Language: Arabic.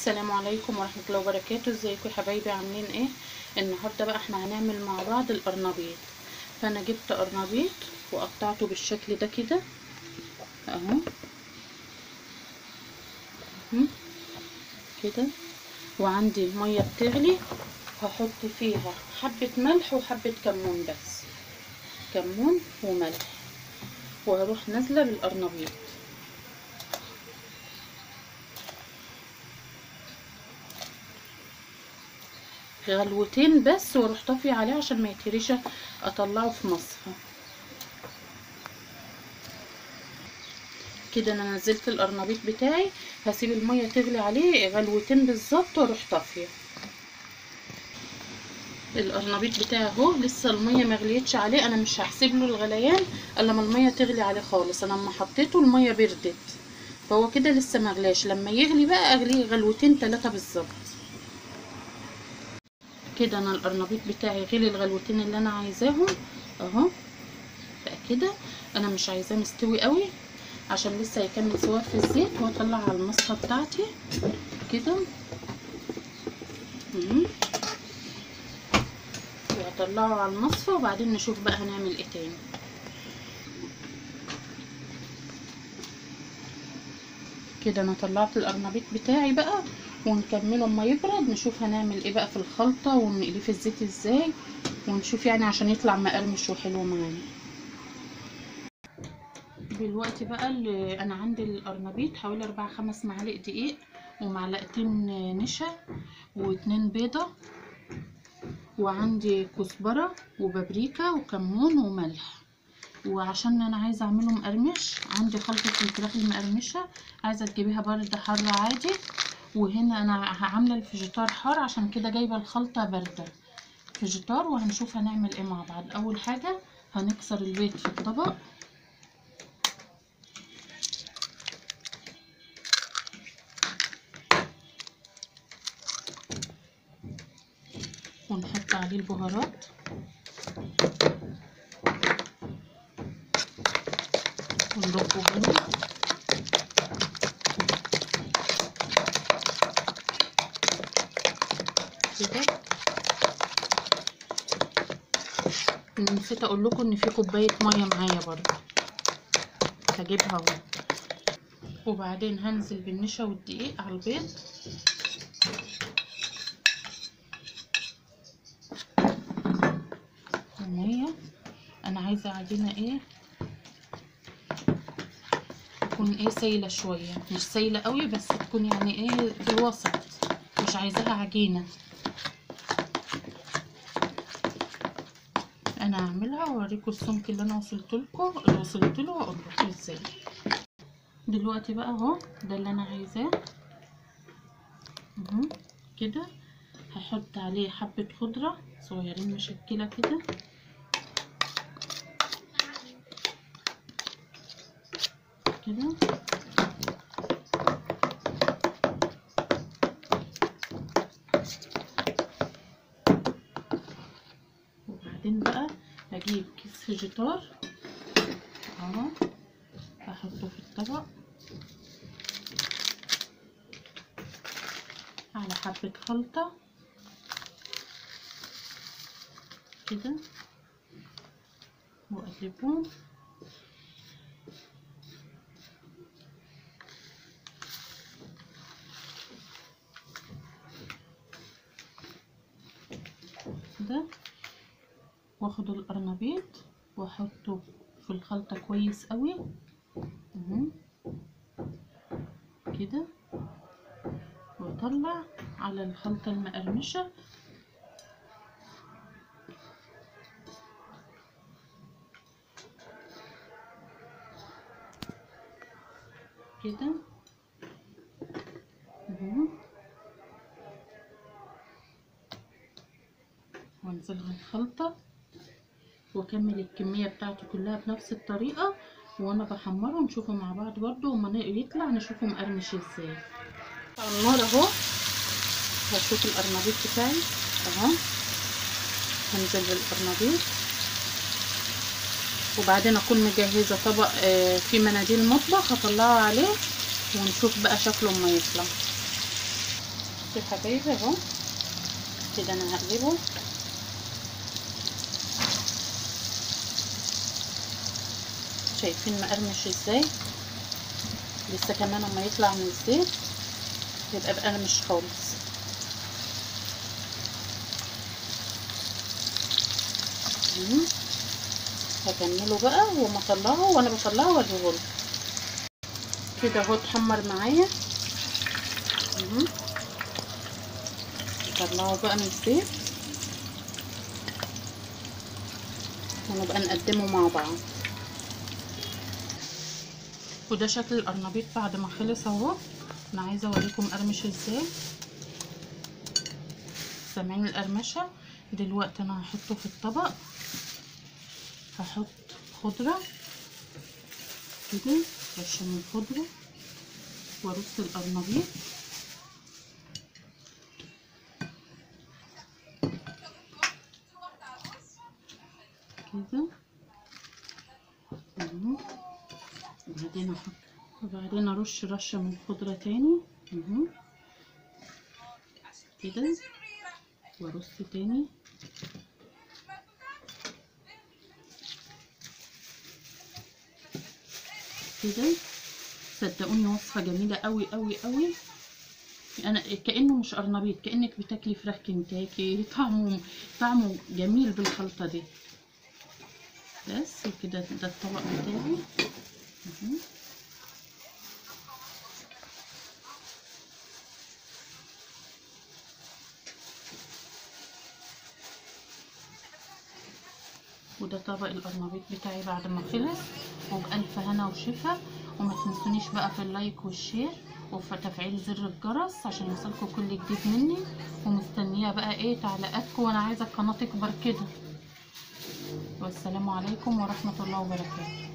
السلام عليكم ورحمة الله وبركاته. ازيكم يا حبايبي، عاملين ايه؟ النهاردة بقى احنا هنعمل مع بعض القرنبيط. فانا جبت قرنبيط وقطعته بالشكل ده كده اهو كده. وعندي مية بتغلي، هحط فيها حبة ملح وحبة كمون، بس كمون وملح، وهروح نازلة بالقرنبيط غلوتين بس، واروح طافية عليه عشان ما يتهريش، اطلعه في مصفى كده. انا نزلت القرنبيط بتاعي، هسيب الميه تغلي عليه غلوتين بالظبط واروح طافيه. القرنبيط بتاعي اهو لسه الميه مغليتش عليه، انا مش هحسب له الغليان الا لما الميه تغلي عليه خالص. انا لما حطيته الميه بردت، فهو كده لسه مغلاش. لما يغلي بقى اغليه غلوتين 3 بالظبط كده. انا القرنبيط بتاعي غلي الغلوتين اللي انا عايزاهم اهو بقى كده. انا مش عايزاه مستوي قوي عشان لسه هيكمل سوا في الزيت، واطلع على المصفى بتاعتي كده وهطلعه على المصفى، وبعدين نشوف بقى هنعمل ايه تاني. كده انا طلعت القرنبيط بتاعي بقى، ونكمله اما يبرد نشوف هنعمل ايه بقى في الخلطه، ونقليه في الزيت ازاي، ونشوف يعني عشان يطلع مقرمش وحلو معانا. دلوقتي بقى اللي انا عندي القرنبيط حوالي 4-5 معالق دقيق، ومعلقتين نشا، و2 بيضه، وعندي كزبره وبابريكا وكمون وملح. وعشان انا عايزه اعمله مقرمش، عندي خلطه الفراخ المقرمشه، عايزه تجيبيها بارده حاره عادي. وهنا انا عامله الفيجيتار حار، عشان كده جايبه الخلطه بارده فيجيتار. وهنشوف هنعمل ايه مع بعض. اول حاجه هنكسر البيض في الطبق، ونحط عليه البهارات، ونضربه جامد كده. نسيت اقول لكم ان في كوبايه ميه معايا برضه، هجيبها اهو. وبعدين هنزل بالنشا والدقيق على البيض، ومية. انا عايزه عجينه ايه تكون ايه سايله شويه، مش سايله قوي بس تكون يعني ايه في الوسط، مش عايزاها عجينه. انا هعملها واوريكم السمك اللي انا وصلت له، واقول لكم ازاي. دلوقتي بقى اهو ده اللي انا عايزاه اهو كده. هحط عليه حبه خضره صغيرين مشكله كده، كده. وبعدين بقى هجيب كيس فيجيتار اهو، هحطه في الطبق على حبة خلطة كده، واقلبهم كده، واخد القرنبيط واحطه في الخلطة كويس قوي اهو كده، واطلع على الخلطة المقرمشة كده اهو، وانزلها الخلطة، واكمل الكمية بتاعتي كلها بنفس الطريقة. وانا بحمره نشوفه مع بعض برضو، وما يطلع نشوفه مقرمش ازاي. على النار اهو، هشوف القرنبيط بتاعي اهو، هنزل بالقرنبيط، وبعدين اكون مجهزه طبق فيه مناديل مطبخ هطلعه عليه، ونشوف بقى شكله اما يطلع. بصوا يا حبايبي اهو كده انا هقلبه. شايفين مقرمش ازاي؟ لسه كمان اما يطلع من الزيت يبقى مقرمش خالص. هكمله بقى وما اطلعه، وانا بطلعه واجيبه كده اهو اتحمر معايا. نطلعه بقى من الزيت ونبقى نقدمه مع بعض. وده شكل القرنبيط بعد ما خلص اهو. انا عايزه اوريكم قرمش ازاي. سامعين القرمشه؟ دلوقتي انا هحطه في الطبق. هحط خضره كده، رشه من الخضره، وارص القرنبيط كده. وبعدين ارش رشه من الخضره تاني كده، وارص تاني كده. صدقوني وصفه جميله قوي قوي قوي. انا كانه مش قرنبيط، كانك بتاكلي فراخ كنتاكي. طعمه جميل بالخلطه دي. بس كده ده الطبق بتاعي. وده طبق القرنبيط بتاعي بعد ما خلص، وبألف هنا وشفا. وما تنسونيش بقى في اللايك والشير وفي تفعيل زر الجرس عشان يوصلكوا كل جديد مني. ومستنيه بقى ايه تعليقاتكم، وانا عايزه القناه تكبر كده. والسلام عليكم ورحمه الله وبركاته.